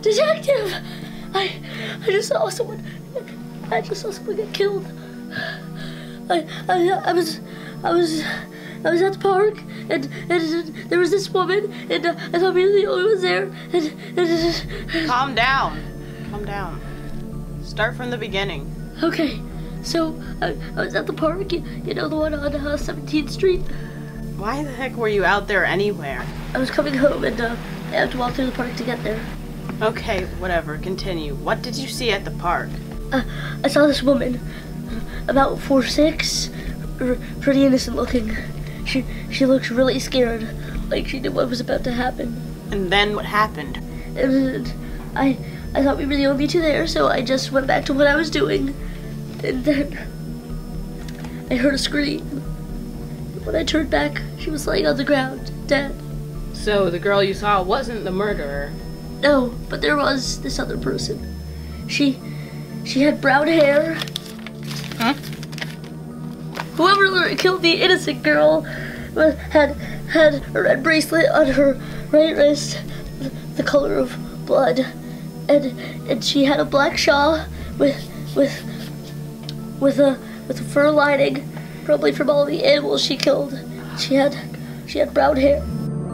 Detective! I just saw someone. I just saw someone get killed. I was at the park, and there was this woman, and I thought we were the only ones there. And Calm down. Calm down. Start from the beginning. Okay, so I was at the park, you know, the one on 17th Street. Why the heck were you out there anywhere? I was coming home, and I had to walk through the park to get there. Okay, whatever. Continue. What did you see at the park? I saw this woman, about 4'6", pretty innocent looking. She looked really scared, like she knew what was about to happen. And then what happened? And I thought we were the only two there, so I just went back to what I was doing. And then I heard a scream. When I turned back, she was laying on the ground, dead. So the girl you saw wasn't the murderer? No, but there was this other person. She had brown hair. Huh? Whoever killed the innocent girl had a red bracelet on her right wrist, the color of blood, and she had a black shawl with a fur lining, probably from all the animals she killed. She had brown hair.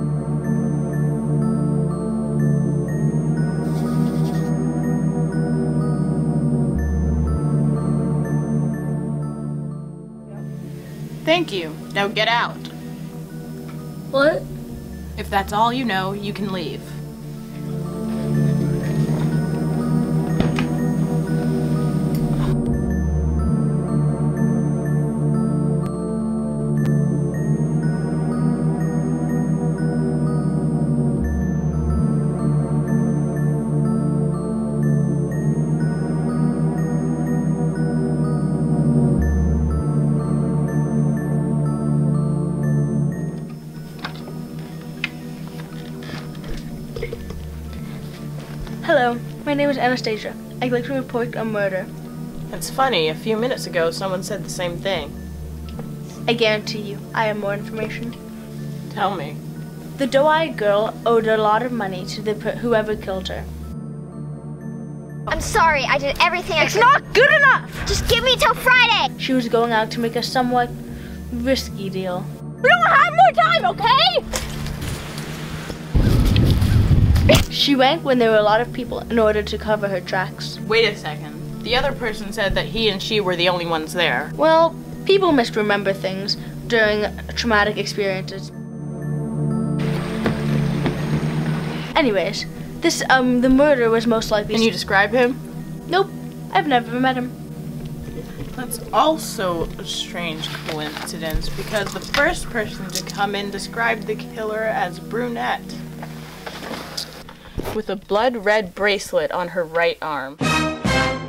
Thank you. Now get out. What? If that's all you know, you can leave. Hello, my name is Anastasia. I'd like to report a murder. It's funny, a few minutes ago someone said the same thing. I guarantee you, I have more information. Tell me. The doe-eyed girl owed a lot of money to whoever killed her. I'm sorry, I did everything I could. It's not good enough! Just give me till Friday! She was going out to make a somewhat risky deal. We don't have more time, okay? She went when there were a lot of people in order to cover her tracks. Wait a second. The other person said that he and she were the only ones there. Well, people misremember things during traumatic experiences. Anyways, the murder was most likely... Can you describe him? Nope, I've never met him. That's also a strange coincidence, because the first person to come in described the killer as brunette, with a blood-red bracelet on her right arm.